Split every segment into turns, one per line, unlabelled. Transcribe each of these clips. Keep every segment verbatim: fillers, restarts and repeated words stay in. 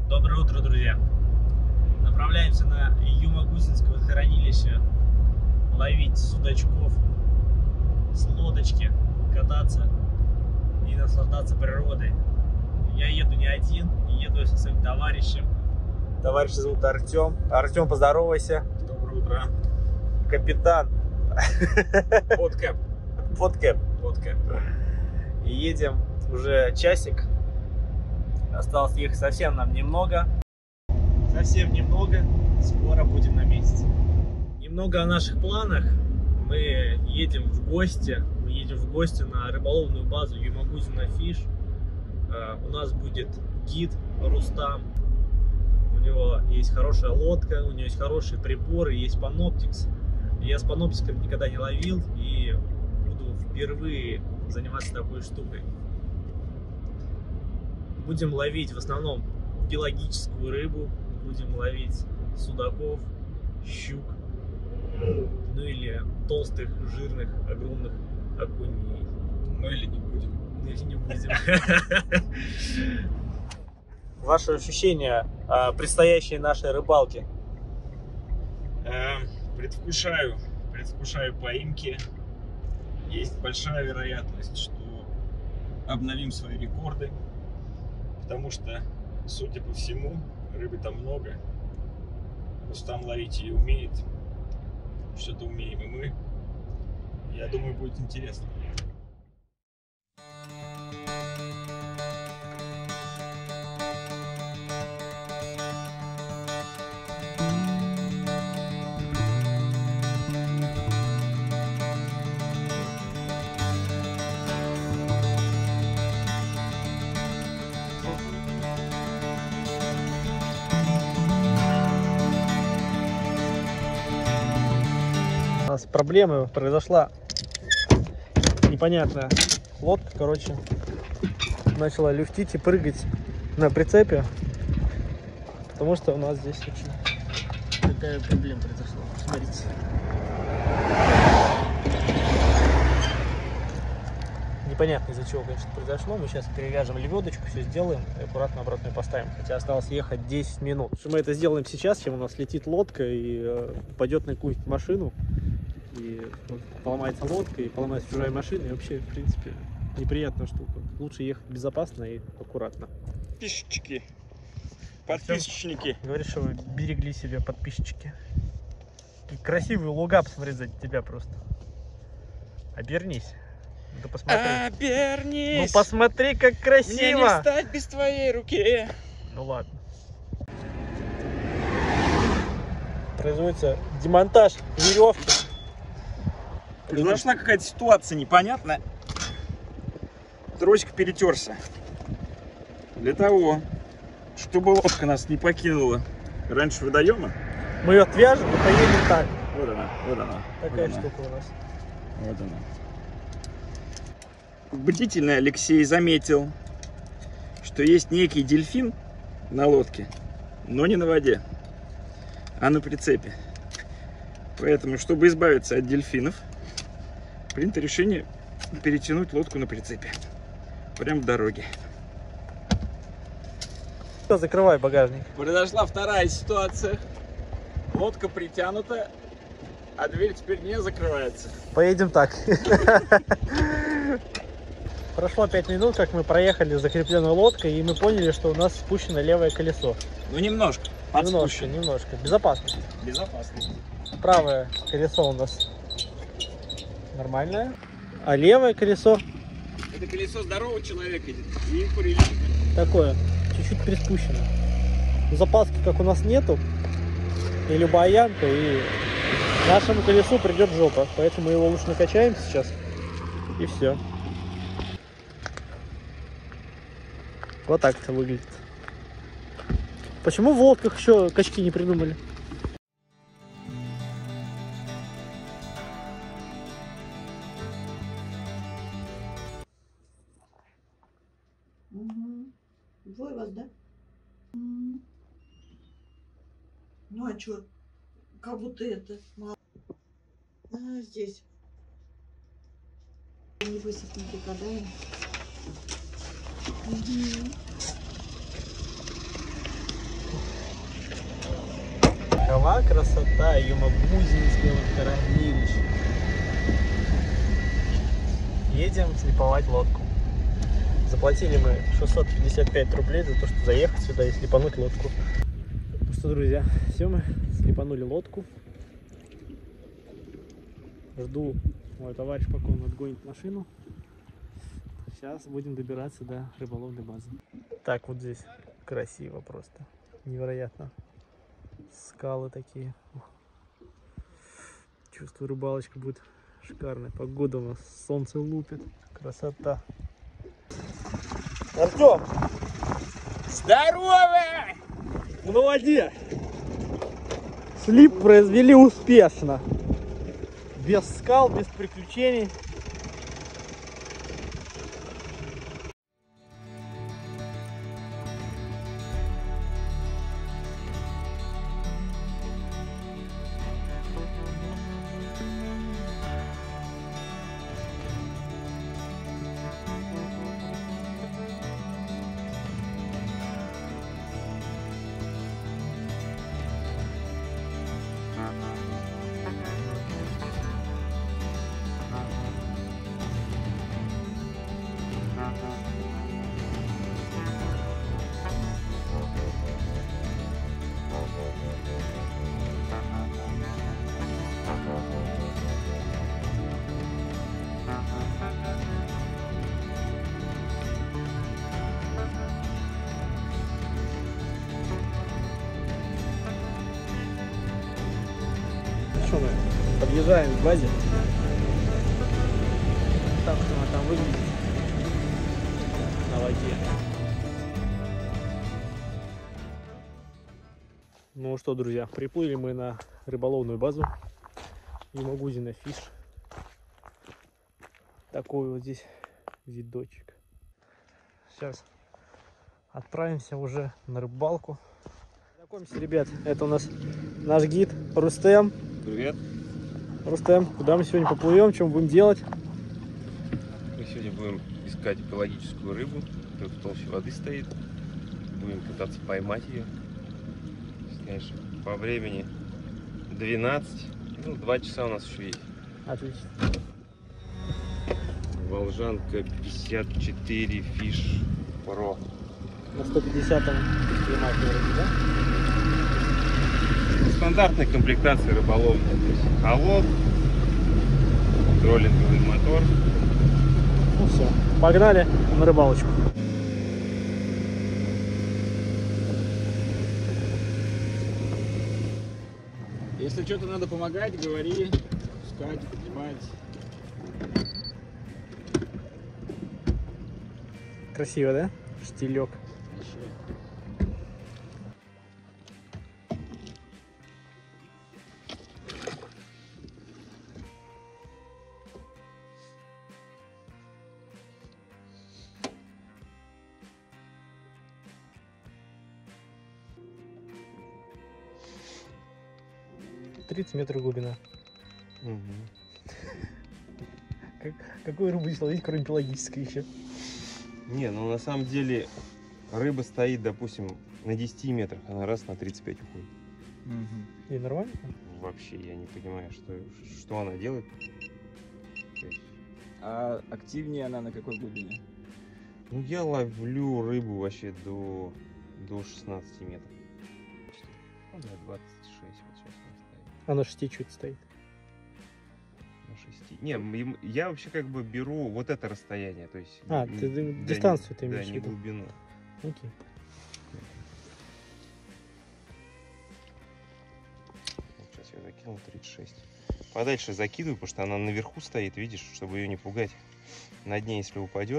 Доброе утро, друзья! Направляемся на Юмагузинское хранилище ловить судачков с лодочки, кататься и наслаждаться природой. Я еду не один, еду со своим товарищем. Товарищ зовут Артем. Артем, поздоровайся.
Доброе утро.
Капитан.
Подкэп.
Подкэп.
Подкэп.
И едем уже часик. Осталось ехать совсем нам немного. Совсем немного. Скоро будем на месте. Немного о наших планах. Мы едем в гости. Мы едем в гости на рыболовную базу Юмагузина Фиш. У нас будет гид Рустам. У него есть хорошая лодка, у него есть хорошие приборы, есть Panoptix. Я с Panoptix никогда не ловил и буду впервые заниматься такой штукой. Будем ловить в основном пелагическую рыбу, будем ловить судаков, щук, ну или толстых, жирных, огромных окуней.
Ну или не будем.
Ну или не будем. Ваши ощущения о предстоящей нашей рыбалке?
Предвкушаю, предвкушаю поимки. Есть большая вероятность, что обновим свои рекорды. Потому что, судя по всему, рыбы там много. Рустам ловить ее умеет. Что-то умеем и мы. Я думаю, будет интересно.
У нас проблема произошла непонятная. Лодка, короче, начала люфтить и прыгать на прицепе, потому что у нас здесь очень такая проблема произошла. Смотрите. Непонятно из-за чего, конечно, произошло. Мы сейчас перевяжем лебедочку, все сделаем и аккуратно обратно поставим. Хотя осталось ехать десять минут. Что мы это сделаем сейчас, чем у нас летит лодка и э, упадет на какую-нибудь машину. И вот, поломается лодка, и поломается чужая машина. И вообще, в принципе, неприятная штука. Лучше ехать безопасно и аккуратно.
Подписчики. Подписчики.
Говоришь, что вы берегли себя, подписчики. Такие красивые луга, посмотреть за тебя просто. Обернись. Да посмотри.
Обернись.
Ну посмотри, как красиво.
Мне не встать без твоей руки.
Ну ладно. Производится демонтаж веревки.
Произошла какая-то ситуация непонятная. Тросик перетерся. Для того, чтобы лодка нас не покинула раньше водоема.
Мы ее отвяжем и поедем так.
Вот она, вот она.
Такая
вот
штука
она.
у нас.
Вот она. Бдительный Алексей заметил, что есть некий дельфин на лодке, но не на воде, а на прицепе. Поэтому, чтобы избавиться от дельфинов, принято решение перетянуть лодку на прицепе. Прямо в дороге.
Закрывай багажник.
Произошла вторая ситуация. Лодка притянута, а дверь теперь не закрывается.
Поедем так. Прошло пять минут, как мы проехали закрепленной лодкой, и мы поняли, что у нас спущено левое колесо.
Ну немножко.
Немножко, немножко. Безопасность.
Безопасность.
Правое колесо у нас нормальное, а левое колесо
Это колесо здорового человека и курильщика.
такое, чуть-чуть приспущено. Запаски как у нас нету, и любая ямка, и нашему колесу придет жопа, поэтому его лучше накачаем сейчас, и все. Вот так это выглядит. Почему в лодках еще качки не придумали?
Угу. Двое вас, да? Угу. Ну а чё? Как будто это мало. А, здесь. Не высохнете когда? Угу.
А, красота, Юмабузинское водохранилище. Едем слиповать лодку. Заплатили мы шестьсот пятьдесят пять рублей за то, что заехать сюда и слипануть лодку. Ну что, друзья, все, мы слипанули лодку. Жду мой товарищ, пока он отгонит машину. Сейчас будем добираться до рыболовной базы. Так, вот здесь красиво просто. Невероятно. Скалы такие. Чувствую, рыбалочка будет шикарная. Погода у нас, солнце лупит. Красота. Артем!
Здорово!
Мы на воде! Слип произвели успешно. Без скал, без приключений. Что мы подъезжаем к базе. Так что она там выглядит на воде. Ну что, друзья, приплыли мы на рыболовную базу Юмагузина Фиш. Такой вот здесь видочек. Сейчас отправимся уже на рыбалку. Знакомься, ребят, это у нас наш гид Рустем.
Привет.
Рустем, куда мы сегодня поплывем, что мы будем делать?
Мы сегодня будем искать экологическую рыбу, которая в толще воды стоит. Будем пытаться поймать ее. Конечно, по времени двенадцать, ну, два часа у нас еще есть.
Отлично.
Волжанка пятьдесят четыре Fish Pro.
На сто пятидесятом климате вроде, да?
Стандартная комплектация рыболовная, то есть холод, троллинговый мотор.
Ну все, погнали на рыбалочку.
Если что-то надо помогать, говори, спускать, поднимать.
Красиво, да? Штилек. тридцать метров глубина.
Угу.
Как, какую рыбу здесь ловить, кроме пелагической еще?
Не, ну на самом деле рыба стоит, допустим, на десяти метрах, она раз на тридцать пять уходит.
Угу.
И нормально?
Вообще я не понимаю, что, что она делает.
А активнее она на какой глубине?
Ну я ловлю рыбу вообще до, до шестнадцати метров. Ну да, двадцать шесть вот сейчас она стоит.
А на шести чуть стоит.
На шести. Не, м- я вообще как бы беру вот это расстояние, то есть...
А,
н-
ты
да,
дистанцию
не-
ты имеешь
да,
в
не
виду?
глубину.
Окей.
Вот сейчас я закинул тридцать шесть. Подальше закидываю, потому что она наверху стоит, видишь, чтобы ее не пугать. На дне, если упадет.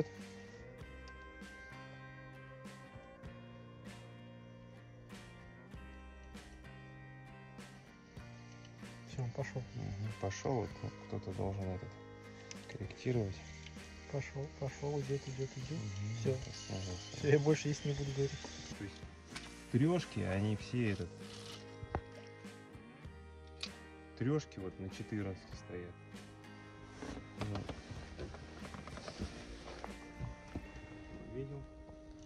Все, пошел.
Угу, пошел, вот, ну, кто-то должен этот корректировать.
Пошел, пошел, идет, идет, идет.
Угу,
Все.
это
Все, я больше есть не буду говорить.
То есть трешки, они все этот... Трешки вот на четырнадцати стоят. Ну. Видел?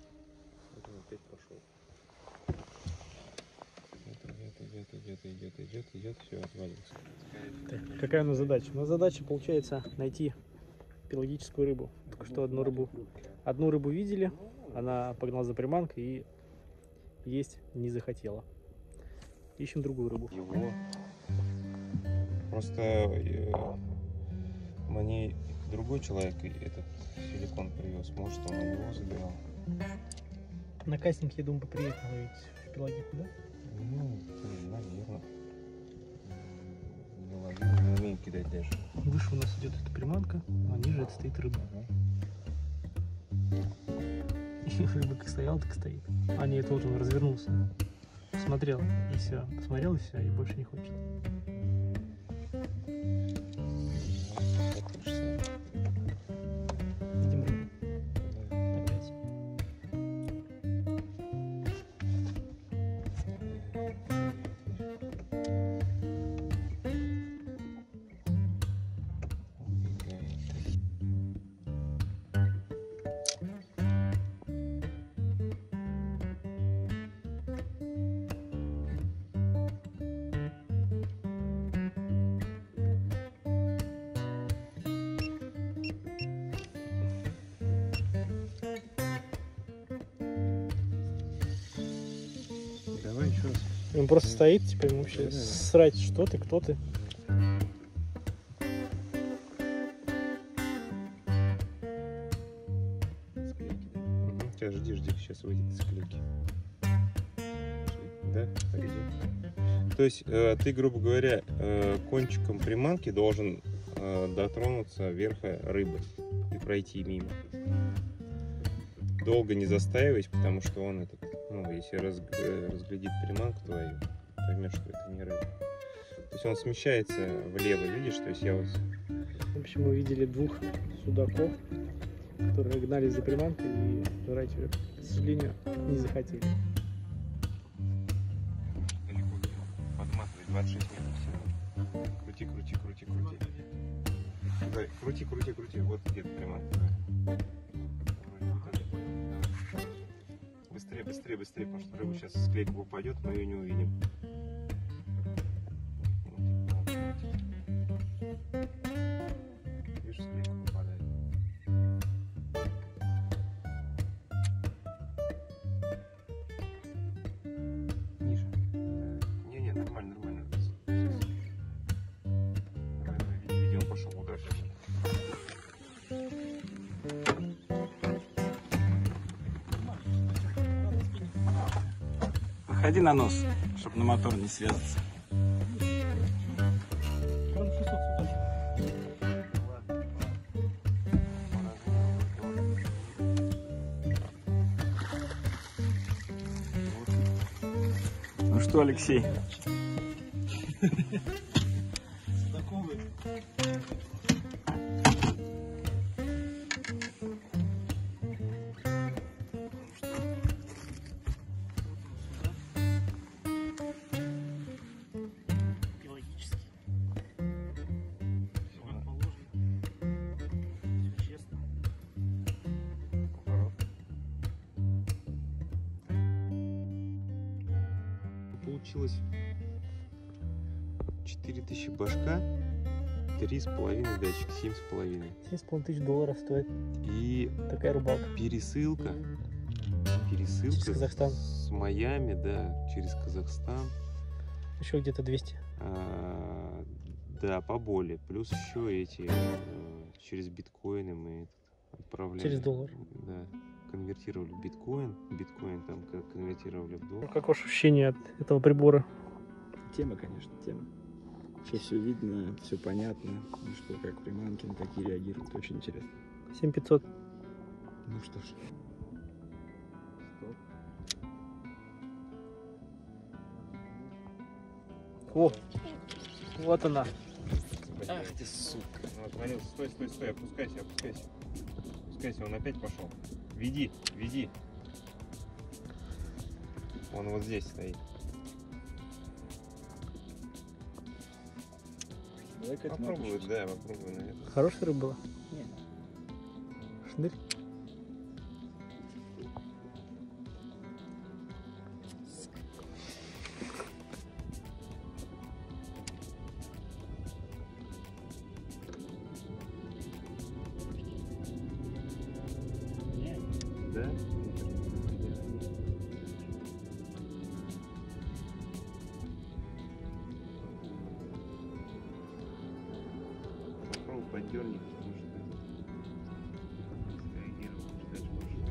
Вот он опять пошел. Идет, идет, идет, идет, идет, идет.
идет, все, отвалился.
Так, какая у нас задача? У нас задача, получается, найти пелагическую рыбу. Только что одну рыбу. Одну рыбу видели, она погнала за приманкой и есть не захотела. Ищем другую рыбу.
Его просто э, мне другой человек этот силикон привез, может он у него забирал.
На кастинг, я думаю, приятно ловить в пелагику, да?
Ну, наверное. Не ловил, не умею кидать даже.
Выше у нас идет эта приманка, а ниже это стоит рыба. И рыба как стояла, так стоит. А нет, вот он развернулся. Посмотрел и все. Посмотрел и все, и больше не хочет. Видим рыбу. Опять.
Давай еще раз.
Он просто стоит, типа ему вообще
Да-да-да.
срать, что ты, кто ты.
Угу. Сейчас жди, жди, сейчас выйдет из клейки. Да, пойдет. То есть э, ты, грубо говоря, э, кончиком приманки должен э, дотронуться верха рыбы и пройти мимо. Долго не застаивать, потому что он этот, ну, если раз, э, разглядит приманку твою, поймет, что это не рыба. То есть он смещается влево, видишь? То есть я вот...
В общем, мы видели двух судаков, которые гнались за приманкой и жрать ее, к сожалению, не захотели.
Далеко подматывай, двадцать шесть метров всего. Крути, крути, крути, крути. Да, крути, крути, крути. Вот где-то приманка. Быстрее, быстрее, быстрее, потому что рыба сейчас с клейку упадет, мы ее не увидим. Видишь, с клейку попадает. Ниже. Не-не, нормально, нормально. Давай, давай, види, види, он пошел удар.
Выходи на нос, чтобы на мотор не связаться. Ну что, Алексей?
Получилось четыре тысячи башка, три с половиной датчик, семь с половиной.
семь с половиной тысяч долларов стоит
И
такая рыбалка.
пересылка, пересылка
Через Казахстан.
с Майами, да, через Казахстан.
Еще где-то двести.
А, да, поболее. Плюс еще эти э, через биткоины мы отправляли.
Через доллар.
Да, конвертировали в биткоин, биткоин там к- конвертировали в доллар.
Ну, как ваше ощущение от этого прибора?
Тема, конечно, тема. Сейчас все видно, все понятно, ну что, как приманки, на какие реагируют, очень интересно.
семь пятьсот.
Ну что ж.
О, вот она.
Ах ты, сука. Ну, отвалился. Стой, стой, стой, опускайся, опускайся. Опускайся, он опять пошел. Веди, веди. Он вот здесь стоит.
Давай к этому
Попробуй,
опустимся.
да, попробуй на это.
Хорошая рыба была?
Нет.
Шнырь.
дерни, потому что среагировал, дальше пошел.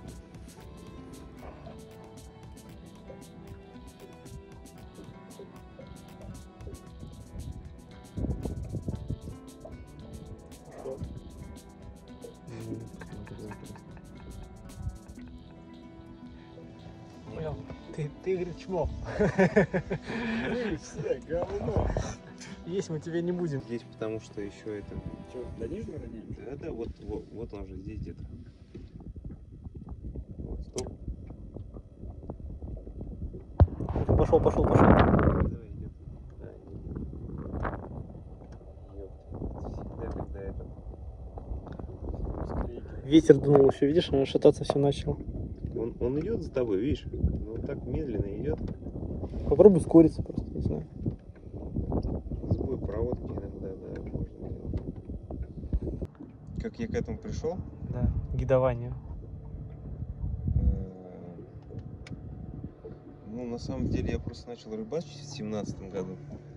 Понял? Ты, ты, говорит, чмо.
Мы все говно.
Есть мы тебе не будем.
Здесь потому что еще это...
Что, до Нижнего роняем?
Да, да, вот, вот, вот он же здесь где-то. Вот, стоп.
Пошел, пошел, пошел.
Давай, идет. Да, Ёпта, всегда, когда это...
Ветер дунул еще, видишь, он шататься все начал.
Он, он идет за тобой, видишь? Но он так медленно идет.
Попробуй ускориться просто, не знаю.
Сбой проводки иногда, да, можно делать. Как я к этому пришел?
Да, гидованию.
Ну, на самом деле, я просто начал рыбачить в семнадцатом году.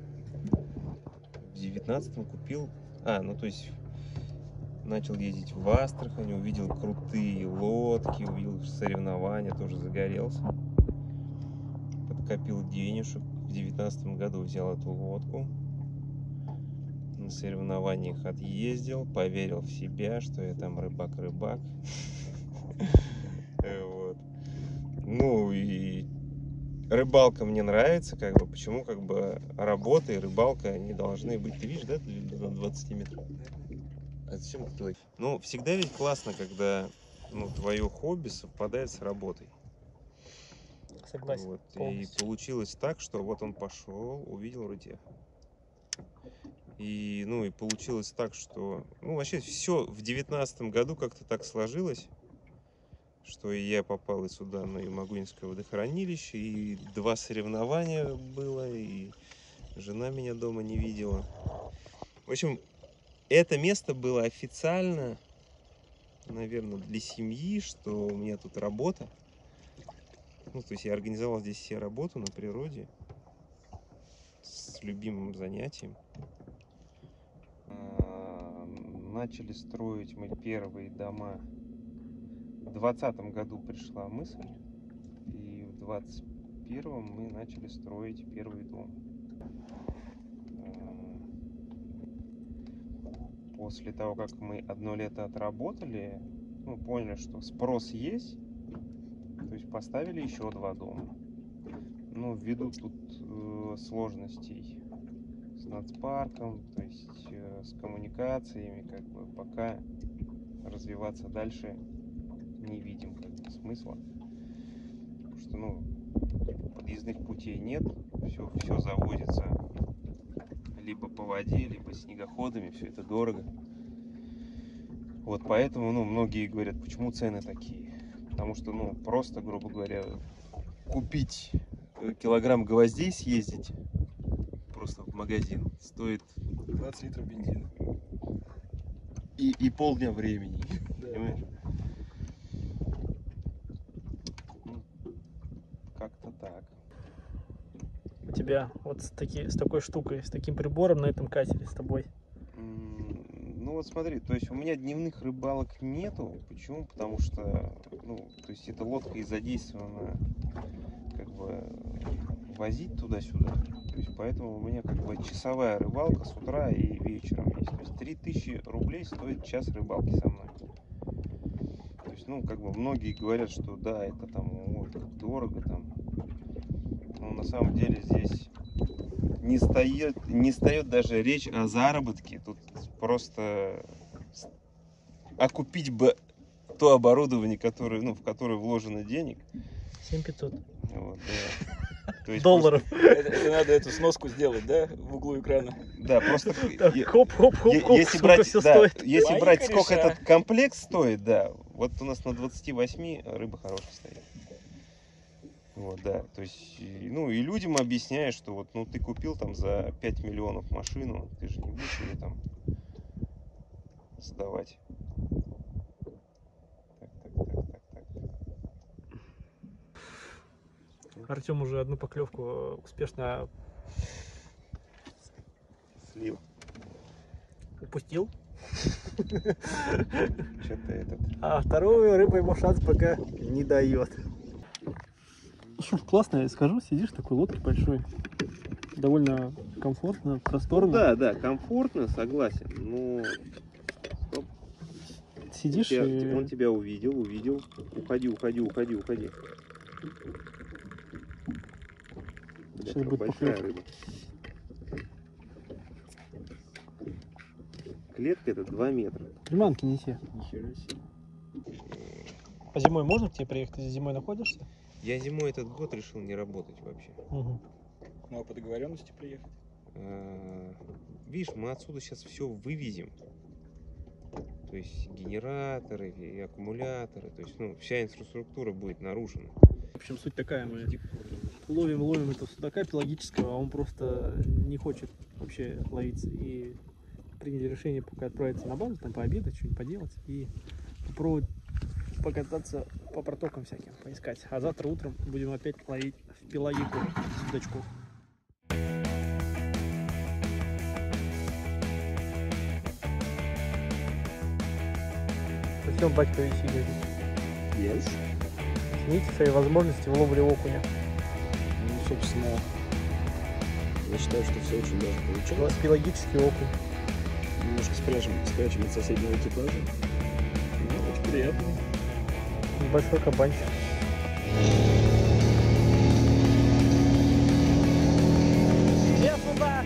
В девятнадцатом купил... А, ну, то есть... Начал ездить в Астрахань, увидел крутые лодки, увидел соревнования, тоже загорелся. Подкопил денежек. В девятнадцатом году взял эту лодку. На соревнованиях отъездил, поверил в себя, что я там рыбак-рыбак. Вот. Ну и рыбалка мне нравится, как бы, почему как бы работа и рыбалка не должны быть. Ты видишь, да, на двадцати метрах? А зачем ты? Ну, всегда ведь классно, когда ну, твое хобби совпадает с работой.
Согласен.
Вот. И
полностью.
получилось так, что вот он пошел, увидел рытье. И, ну, и получилось так, что... Ну, вообще все в девятнадцатом году как-то так сложилось, что и я попал и сюда, на Юмагуньское водохранилище, и два соревнования было, и жена меня дома не видела. В общем, это место было официально, наверное, для семьи, что у меня тут работа. Ну, то есть я организовал здесь все работу на природе с любимым занятием. Начали строить мы первые дома. В двадцатом году пришла мысль, и в двадцать первом мы начали строить первый дом. После того, как мы одно лето отработали, ну, поняли, что спрос есть, то есть поставили еще два дома. Ну, ввиду тут э, сложностей с нацпарком, то есть э, с коммуникациями, как бы пока развиваться дальше не видим как бы смысла. Потому что, ну, подъездных путей нет, все, все завозится либо по воде, либо снегоходами, все это дорого. Вот поэтому, ну, многие говорят, почему цены такие. Потому что, ну, просто, грубо говоря, купить килограмм гвоздей, съездить просто в магазин стоит
двадцать литров бензина.
И, и полдня времени,
Да.
понимаешь? Ну, как-то так.
У тебя вот с, таки, с такой штукой, с таким прибором на этом катере с тобой.
Ну вот смотри, то есть у меня дневных рыбалок нету. Почему? Потому что, ну, то есть эта лодка и задействована как бы возить туда-сюда. То есть поэтому у меня как бы часовая рыбалка с утра и вечером есть. То есть три тысячи рублей стоит час рыбалки со мной. То есть, ну, как бы многие говорят, что да, это там, ой, как дорого там. Но на самом деле здесь не стоит, не стоит даже речь о заработке. Тут просто окупить бы то оборудование, которое, ну, в которое вложено денег.
семь пятьсот.
Вот, да. То есть
Долларов.
просто-
Это, это надо эту сноску сделать, да, в углу экрана?
да, просто
Так,
е-
хоп, хоп, хоп,
е-
хоп,
если
сколько
брать,
все
да,
стоит.
если
Мои
брать, сколько
кореша.
этот комплект стоит, да, вот у нас на двадцати восьми рыба хорошая стоит. Вот, да, то есть, и- ну, и людям объясняешь, что вот, ну, ты купил там за пять миллионов машину, ты же не будешь ее там сдавать. Так, так, так, так, так.
Артем уже одну поклевку э, успешно
Слил.
упустил.
Что-то этот.
А вторую рыба ему шанс пока не дает. Классно, я скажу, сидишь в такой лодке большой. Довольно комфортно, просторно.
Ну, да, да, комфортно, согласен. Но стоп.
Сидишь
Тебя-
и...
Он тебя увидел, увидел. Уходи, уходи, уходи, уходи. Бля,
Сейчас
как
будет
большая
поклёвка.
рыба. Клетка это два метра.
Приманки не те.
Нихера себе.
А зимой можно к тебе приехать? Ты зимой находишься?
Я зимой этот год решил не работать вообще.
Угу.
Ну а по договоренности приехать?
А, Видишь, мы отсюда сейчас все вывезем. То есть генераторы и аккумуляторы. То есть, ну, вся инфраструктура будет нарушена.
В общем, суть такая, мы ловим, ловим этого судака пелагического, а он просто не хочет вообще ловиться. И приняли решение пока отправиться на базу, там пообедать, что-нибудь поделать и попробовать покататься по протокам всяким, поискать. А завтра утром будем опять ловить в пелагику судачков. Зачем батька веселье?
Yes.
Оцените свои возможности в ловле окуня.
Ну, собственно, я считаю, что все очень даже
У
получилось.
вас пелагический окунь.
Немножко спрячем, спрячем от соседнего экипажа. Ну, очень приятно.
Небольшой кабанчик. Иди сюда!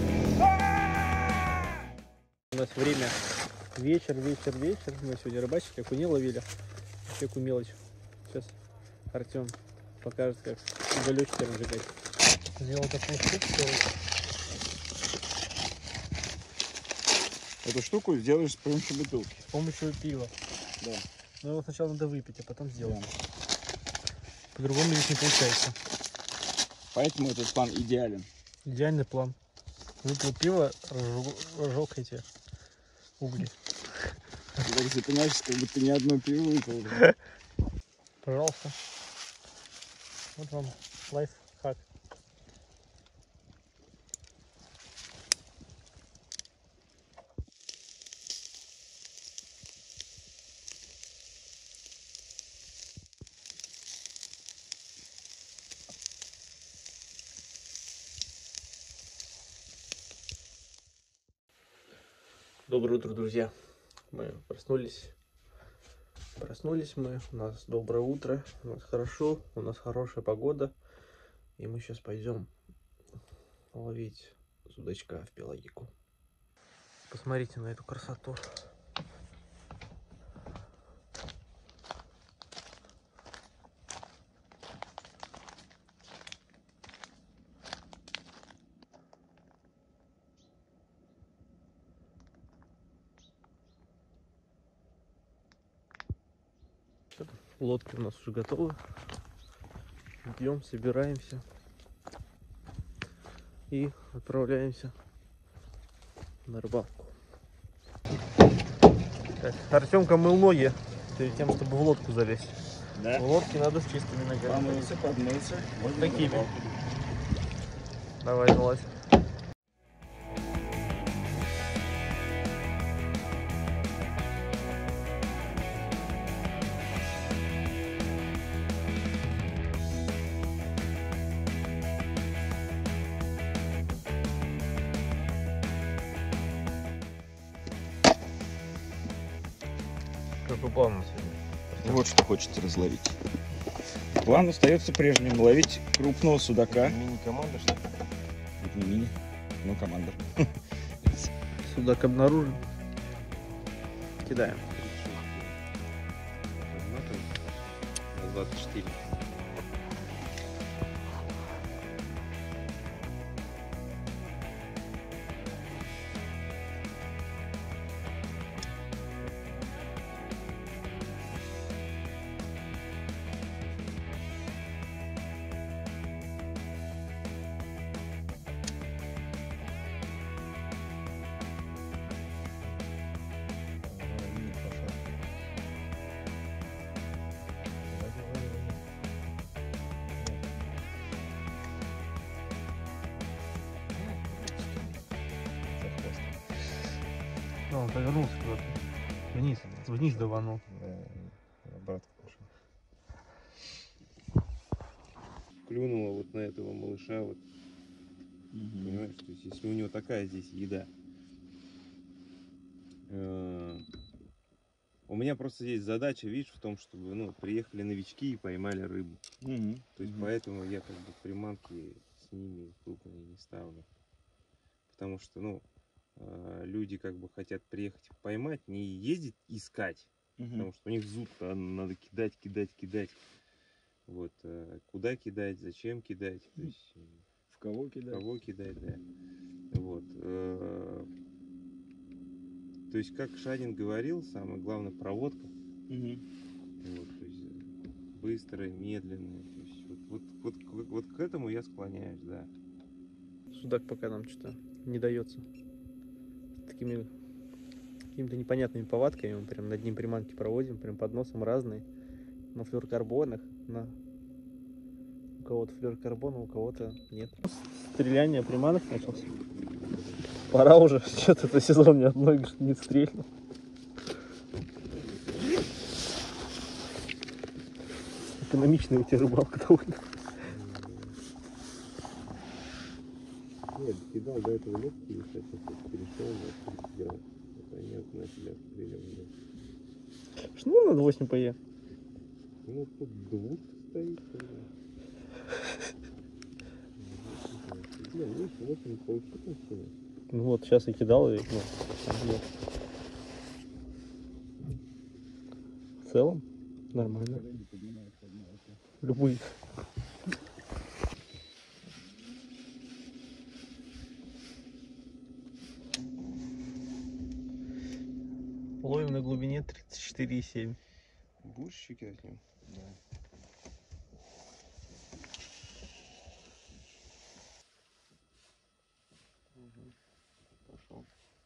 У нас время вечер, вечер, вечер. Мы сегодня рыбачили, окуней ловили. Всякую мелочь. Сейчас Артем покажет, как уголечки разжигать. Сделал такую штуку.
Эту штуку сделаешь с помощью бутылки.
С помощью пива.
Да.
Но его сначала надо выпить, а потом сделаем. По-другому здесь не получается.
Поэтому этот план идеален.
Идеальный план. Выпил пиво, разжег эти угли.
Ты так запинаешься, как будто ни одно пиво выпил. Да?
Пожалуйста. Вот вам лайфхак. Доброе утро, друзья. Мы проснулись. Проснулись мы. У нас доброе утро. У нас хорошо. У нас хорошая погода. И мы сейчас пойдем ловить судачка в пелагику. Посмотрите на эту красоту. Лодки у нас уже готовы. Идем, собираемся и отправляемся на рыбалку. Так, Артемка мыл ноги перед тем, чтобы в лодку залезть.
Да.
В лодке надо с чистыми ногами.
Помылся, подмылся. Вот
Такими. Давай, залазь. Какой план на сегодня?
Вот что хочется разловить. План остается прежним. Ловить крупного судака.
Мини-команда, что ли?
Это не мини, но команда.
Судак обнаружен. Кидаем.
двадцать четыре.
Что, он повернулся куда-то? Вниз, вниз даванул.
Обратно пошел. Клюнула вот на этого малыша, вот.
Мгм.
Понимаешь, то есть если у него такая здесь еда. э, У меня просто есть задача, видишь, в том, чтобы, ну, приехали новички и поймали рыбу.
Мгм.
То есть
Мгм.
поэтому я как бы приманки с ними крупные не ставлю. Потому что, ну, э, люди как бы хотят приехать поймать, не ездить искать.
Мгм.
Потому что у них зуд, а надо кидать, кидать, кидать. Вот, э, куда кидать, зачем кидать, то есть э,
В кого
в
кидать?
кого кидать, да. Вот. э, То есть, как Шанин говорил, самое главное проводка.
Мгм.
Вот, то есть э, быстрая, медленная. То есть вот, вот, вот, вот, вот к этому я склоняюсь, да.
Судак пока нам что-то не дается. Такими какими-то непонятными повадками. Мы прям над ним приманки проводим, прям под носом разные. На флюорокарбонах, на... у кого-то флюорокарбона, у кого-то нет. Стреляние приманок начался. Пора уже, что-то этот сезон ни одной не стрельнул. Экономичная у тебя рыбалка довольно.
Нет, кидал до этого легкие, сейчас перешел на тридцать грамм. Это нет, на себя стрелял.
Шнур надо восемь пэ.
Ну, тут двух стоит. Блин, видишь, восемь паучков на стене.
Ну вот, сейчас я кидал и, ну, съел. В целом нормально. Любые. Ловим на глубине тридцать четыре и семь.
Будешь щекать?
Да.
Угу. Пошел.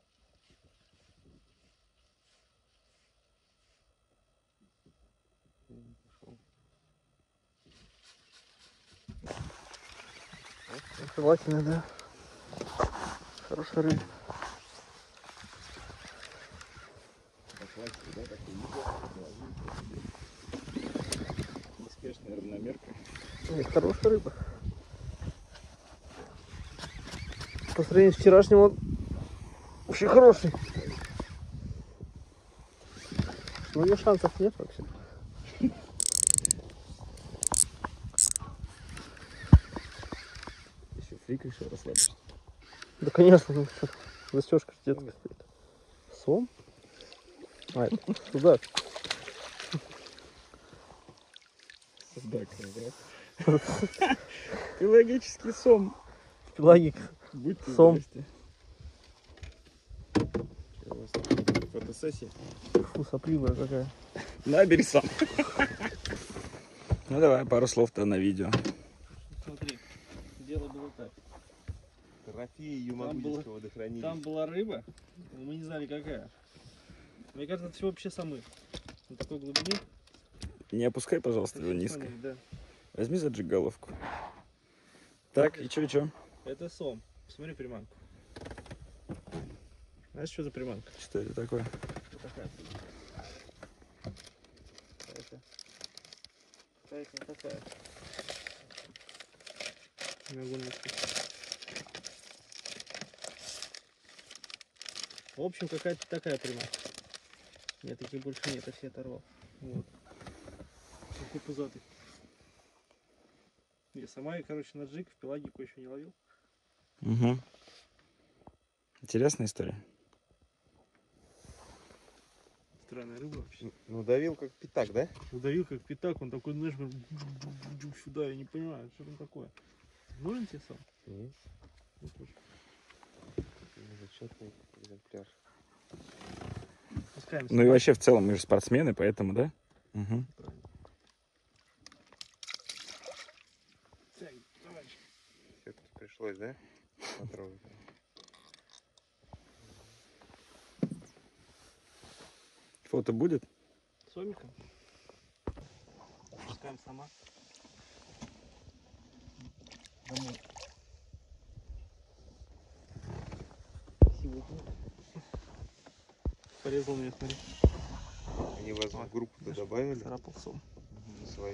Пошел. Желательно, да. Хорошая рыба.
Неспешная равномерка.
Нет, хорошая рыба. По сравнению с вчерашним он очень хороший. Но у него шансов нет вообще.
Еще фрик решил расслабиться.
Да, конечно, ну что, застежка детская стоит. Сом? А, это судак.
Судак, ага. Пелагический сом.
Пелагик.
Будьте
Сом.
здрасте. Что у вас там? Фотосессия?
Фу, сопливая какая.
Набери сам. Ну давай, пару слов-то на видео.
Смотри, дело было так.
Трофеи
Там
Юмагудинского водохранилища.
Там была рыба, но мы не знали какая. Мне кажется, это все вообще самы. На такой глубине.
Не опускай, пожалуйста, его
Это
низко.
самы, да.
Возьми заджигаловку. Так, и чё, и чё?
Это сом. Посмотри приманку. Знаешь, что за приманка?
Что это такое?
Вот такая. Какая-то. Какая-то не такая. Не могу найти. В общем, какая-то такая приманка. Нет, таких больше нет, я все оторвал. Вот. Такой пузатый. Я сама, я, короче, на джиг в пелагику еще не ловил.
Угу. Интересная история.
Странная рыба вообще.
Ну, давил как пятак, да?
Удавил как пятак, он такой, знаешь, сюда, я не понимаю, что там такое. Нужен тебе сам?
Нет.
Ну, тоже.
Зачетный экземпляр.
Пускаемся.
Ну и вообще в целом мы же спортсмены, поэтому, да? Угу.
Так, давай.
Все-таки пришлось, да? Потрогать.
Фото будет?
Сомика. Пускаем сама. Домой. Сегодня. Порезал меня, смотри.
Они вас в группу-то добавили?
Царапал сом.
Свою.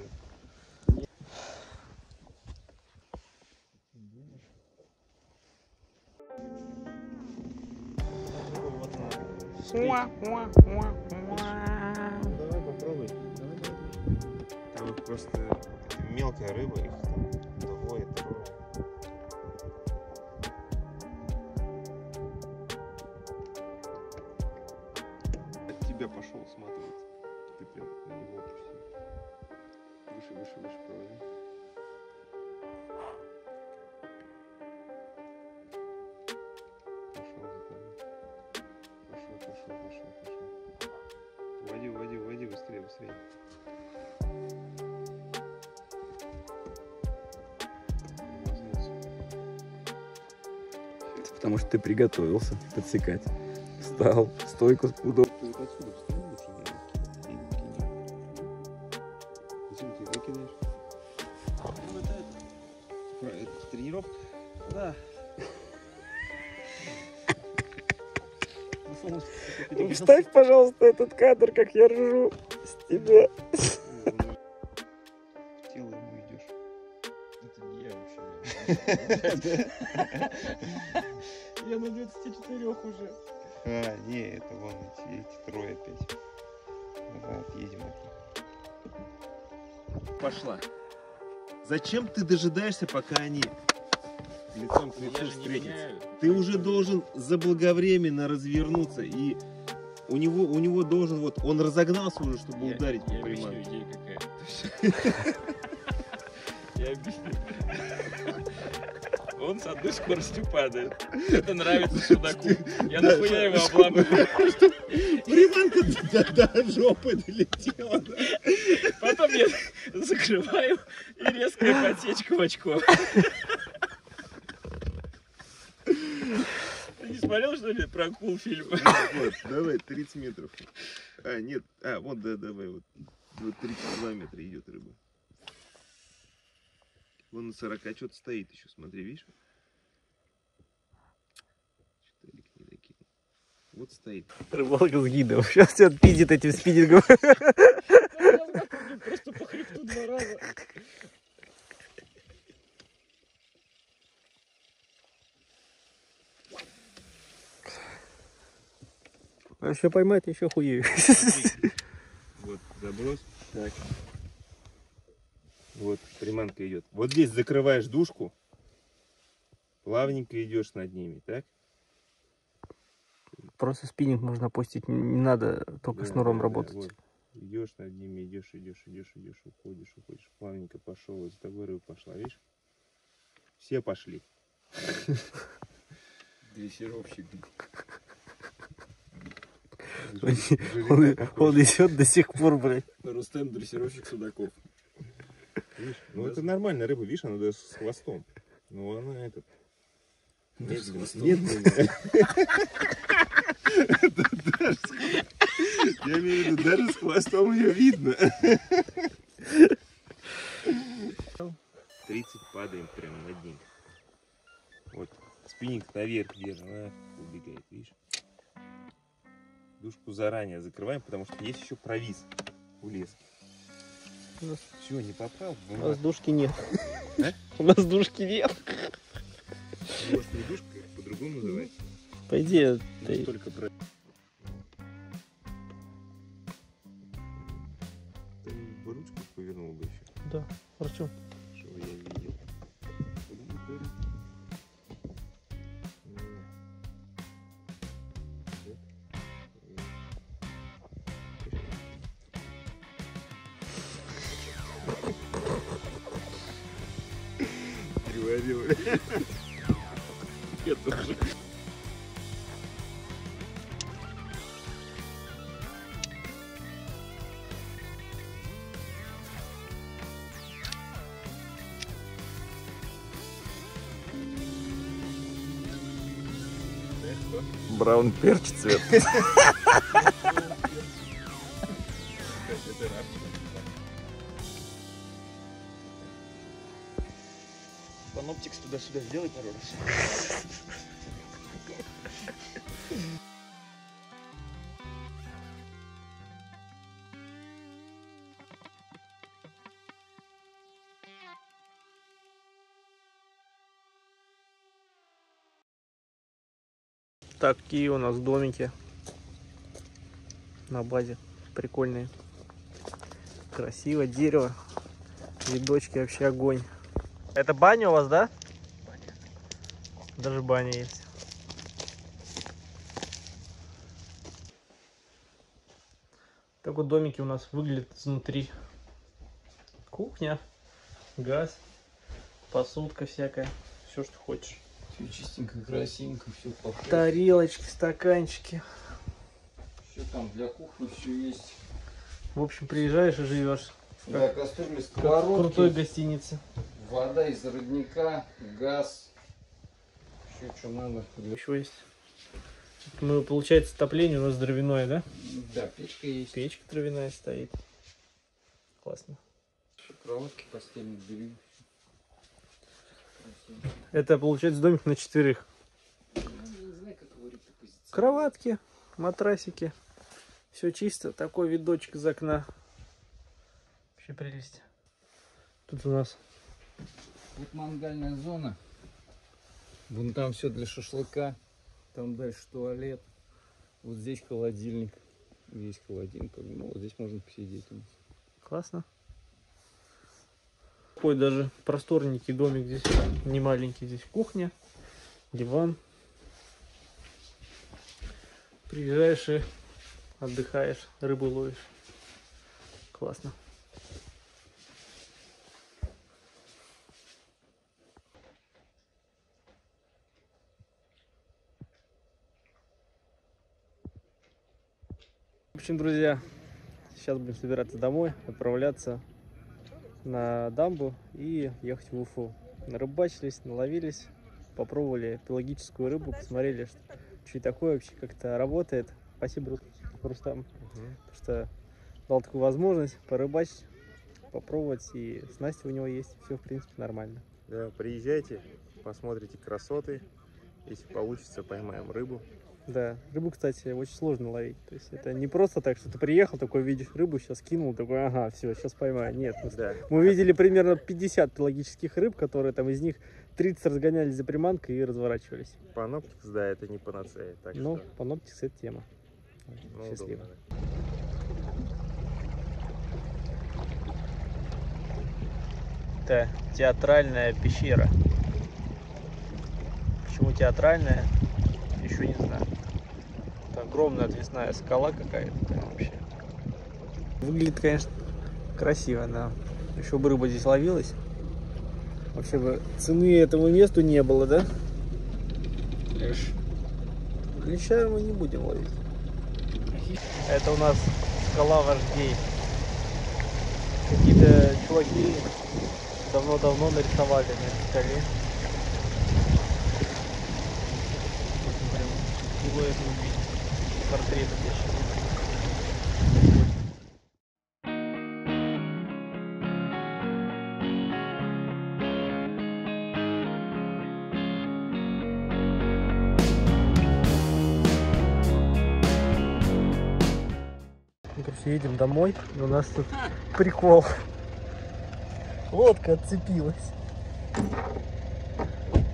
Давай попробуй. Давай, давай.
Там их просто мелкая рыба, их там двое, трое. От тебя пошел сматывать. Ты прям на него опустил. Выше, выше, выше проводи. Пошел за тобой. Пошел, пошел, пошел, пошел. Уводи, уводи, уводи, быстрее, быстрее.
Потому что ты приготовился подсекать. Встал, стойку удобно.
Ты вот отсюда встань лучше, наверное, и кинь. Зачем ты выкидаешь? Ну, это, это, это тренировка? Да.
Вставь, пожалуйста, этот кадр, как я ржу с тебя.
Тело ему идешь.
Это не я вообще.
Я на двадцати четырёх уже.
А, не, это вон эти, эти трое опять. Давай отъедем от них. Пошла. Зачем ты дожидаешься, пока они лицом к лицу встретятся? Ты уже должен заблаговременно развернуться, и у него, у него должен, вот, он разогнался уже, чтобы
Я-
ударить
Я
по
объясню,
приманке.
идея какая. Я объясню. Он с одной скоростью падает. Это нравится судаку. Я нахуя его обламываю.
Приманка до, до жопы долетела. Да?
Потом я закрываю и резкая подсечка в очко. Ты не смотрел, что ли, про акул фильм?
Вот, давай, тридцать метров. А, нет, а, вот, да, давай, вот. Вот тридцать два метра идет рыба. Вон на сорока что-то стоит еще, смотри, видишь? Что-то Эрик не докинул. Вот стоит.
Рыбалка с гидом. Сейчас тебя отпиздит этим спиннингом.
Просто по хребту два раза.
А еще поймать, еще хуею.
Вот, заброс. Так. Вот, приманка идет. Вот здесь закрываешь дужку. Плавненько идешь над ними, так?
Просто спиннинг можно опустить, не надо только
Да,
шнуром
да, да,
работать.
вот. Идешь над ними, идешь, идешь, идешь, идешь, уходишь, уходишь. Плавненько пошел, вот за тобой рыба пошла, видишь? Все пошли.
Дрессировщик.
Он, он идет до сих пор, блядь.
Рустем дрессировщик судаков.
Видишь? Ну это нормальная рыба, видишь, она даже с хвостом. Ну она этот. Медленно. Медленно. Я имею в виду, даже с хвостом ее видно. тридцать падаем прямо над ним. Вот, спиннинг наверх держим, она убегает, видишь? Дужку заранее закрываем, потому что есть еще провис у леса. Все, не попал?
У нас душки нет.
А?
У нас душки нет.
У вас не дужка, как по-другому называется?
По идее,
Ну,
ты...
только про... Ты бы ручку повернул бы еще,
Да, хорошо.
чтобы я видел. Переварил. Я тоже.
Браун перч цвет.
Паноптикс туда-сюда сделай пару раз.
Такие у нас домики на базе. Прикольные. Красиво, дерево. Видочки вообще огонь. Это баня у вас, да? Баня. Даже баня есть. Так вот домики у нас выглядят изнутри. Кухня, газ, посудка всякая. Все, что хочешь.
Все чистенько, красивенько, все похоже.
Тарелочки, стаканчики.
Все там для кухни, все есть.
В общем, приезжаешь и живешь.
Да, кастрюли,
Как в
сковородки,
крутой гостинице.
вода из родника, газ. Все, что надо.
Еще есть. Мы, получается, отопление у нас дровяное, да?
Да, печка есть.
Печка дровяная стоит. Классно.
Кроватки, постельное белье.
Это, получается, домик на четверых.
Ну, не знаю, как говорить, позиция.
Кроватки, матрасики. Все чисто. Такой видочек из окна. Вообще прелесть. Тут у нас
Вот мангальная зона. Вон там все для шашлыка. Там дальше туалет. Вот здесь холодильник. Здесь холодильник. Ну, вот здесь можно посидеть у нас.
классно. Такой даже просторненький домик здесь. Не маленький. Здесь кухня, диван. Приезжаешь и отдыхаешь, рыбу ловишь. Классно. В общем, друзья, сейчас будем собираться домой, отправляться на дамбу и ехать в Уфу. Нарыбачились, наловились, попробовали пелагическую рыбу, посмотрели, что, что такое вообще, как это работает. Спасибо, Рустам, угу. что дал такую возможность порыбачить, попробовать, и снасти у него есть, все в принципе нормально.
Да, приезжайте, посмотрите красоты, если получится, поймаем рыбу.
Да, рыбу, кстати, очень сложно ловить. То есть это не просто так, что ты приехал, такой видишь рыбу, сейчас кинул, такой, ага, все, сейчас поймаю. Нет,
да.
Мы видели примерно пятьдесят пелагических рыб, которые там из них тридцать разгонялись за приманкой и разворачивались.
Паноптикс, да, это не панацея. Так
ну,
что...
паноптикс это тема.
Ну,
счастливо.
удобно, да.
Это театральная пещера. Почему театральная? Еще не знаю. Это огромная отвесная скала какая-то вообще. Выглядит, конечно, красиво, да. Еще бы рыба здесь ловилась. Вообще бы цены этому месту не было, да? Леща мы не будем ловить. Это у нас скала вождей. Какие-то чуваки давно-давно нарисовали на этой скале. Силуэт убить. Портрет пещеры. Мы, короче, едем домой, но у нас тут прикол. Лодка отцепилась.